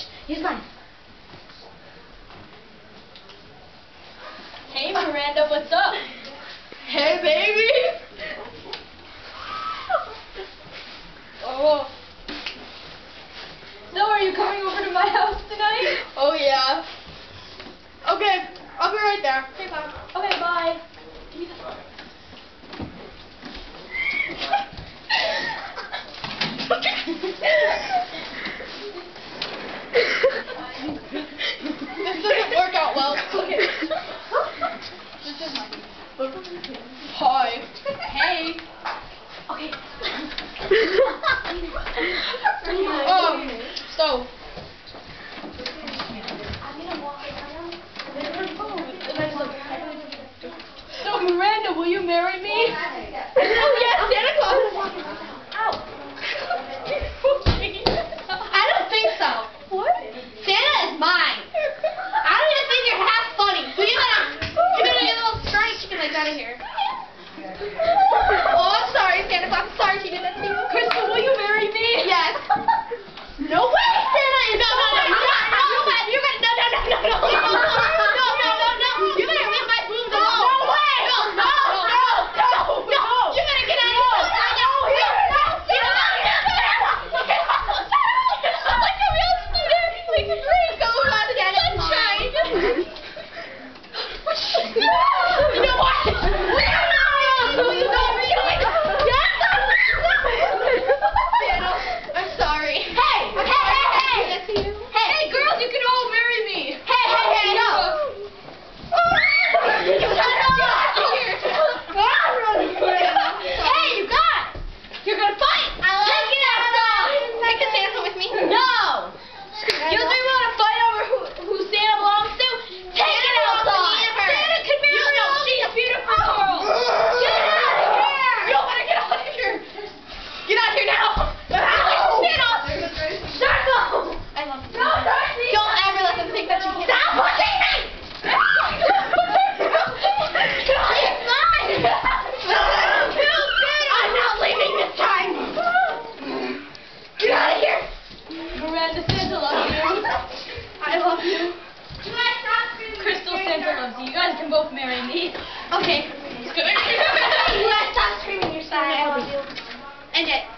He's mine. Hey Miranda, what's up? Hey baby. Oh. So are you coming over to my house tonight? Oh yeah. Okay, I'll be right there. Okay, bye. Okay, bye. This doesn't work out well. Hi. Hey. Okay. So. So Miranda, will you marry me? Oh yes, Santa Claus. Ow. I don't think so. What? Santa is mine. I don't even think you're half funny. So you gotta get a little scrawny chicken legs out of here. Oh, I'm sorry, Santa Claus. I'm sorry she did that to you. Krista, will you marry me? Yes. No way, Santa is no. You better no. You better leave my boobs alone. No way. No. You better get out of here. Miranda, Santa loves you. I love you. Krystal, Santa loves you. You guys can both marry me. Okay. You guys stop screaming your side. I love you. And it.